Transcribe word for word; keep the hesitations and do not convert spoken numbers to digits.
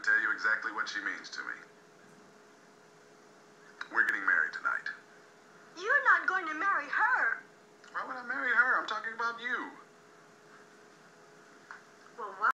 tell you exactly what she means to me. We're getting married tonight. You're not going to marry her. Why would I marry her? I'm talking about you.